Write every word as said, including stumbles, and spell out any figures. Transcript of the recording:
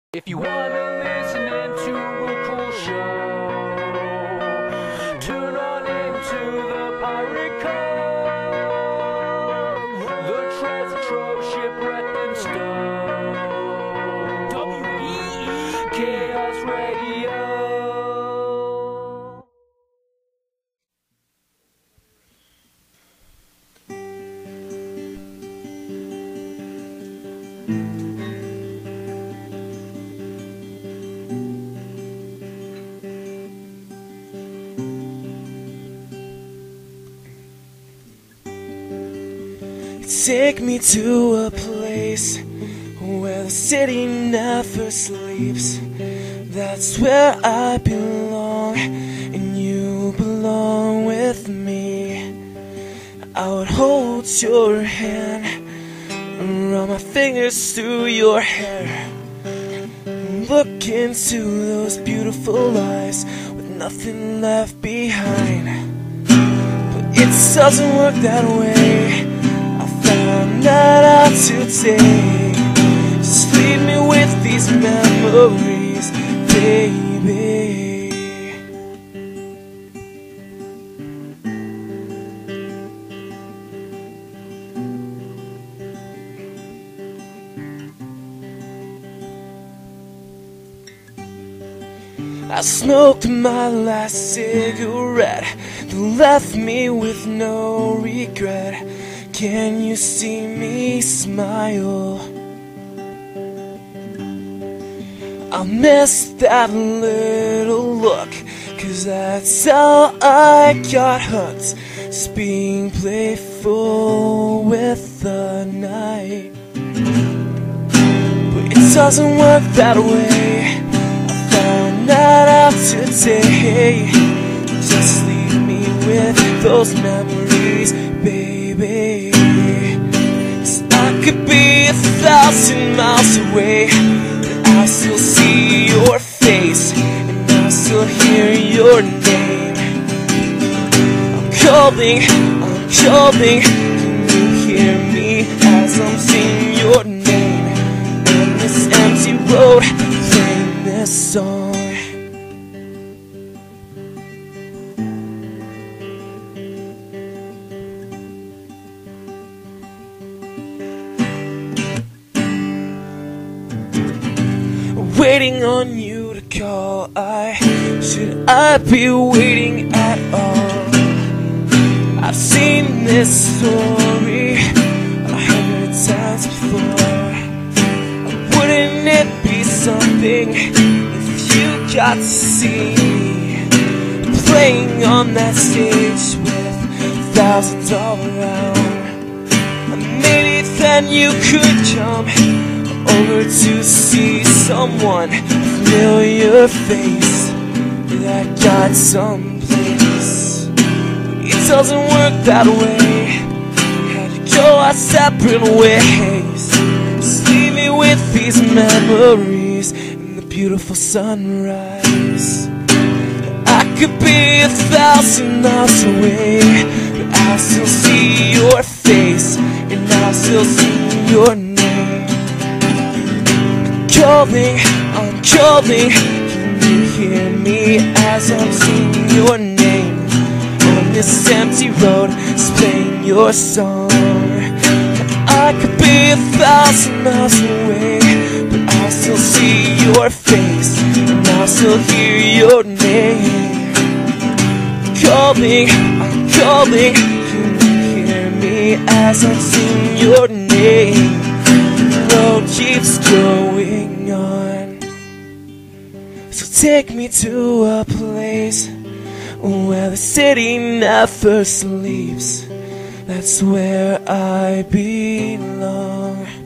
If you wanna listen into a cool show, tune on into the Pirate Cove, the treasure trove, shipwreck and stone. W E E Chaos Radio. Take me to a place where the city never sleeps. That's where I belong, and you belong with me. I would hold your hand and run my fingers through your hair, look into those beautiful eyes with nothing left behind. But it doesn't work that way. Found that out today. Just leave me with these memories, baby. I smoked my last cigarette that left me with no regret. Can you see me smile? I miss that little look, 'cause that's how I got hooked, just being playful with the night. But it doesn't work that way. I found that out today. Just leave me with those memories, baby. 'Cause I could be a thousand miles away, but I still see your face, and I still hear your name. I'm calling, I'm calling. Can you hear me as I'm singing your name? On this empty road, playing this song. Waiting on you to call. I should I be waiting at all? I've seen this story a hundred times before. Wouldn't it be something if you got to see me playing on that stage with thousands all around? Maybe then you could come over to see someone, familiar face that got someplace. It doesn't work that way. Had to go our separate ways. Just leave me with these memories and the beautiful sunrise. I could be a thousand miles away, but I still see your face, and I still see your name. Calling, I'm calling. Can you hear me as I'm singing your name? On this empty road, just playing your song. I could be a thousand miles away, but I still see your face, and I still hear your name. Calling, I'm calling. Can you hear me as I'm singing your name? The road keeps going on. So take me to a place where the city never sleeps. That's where I belong.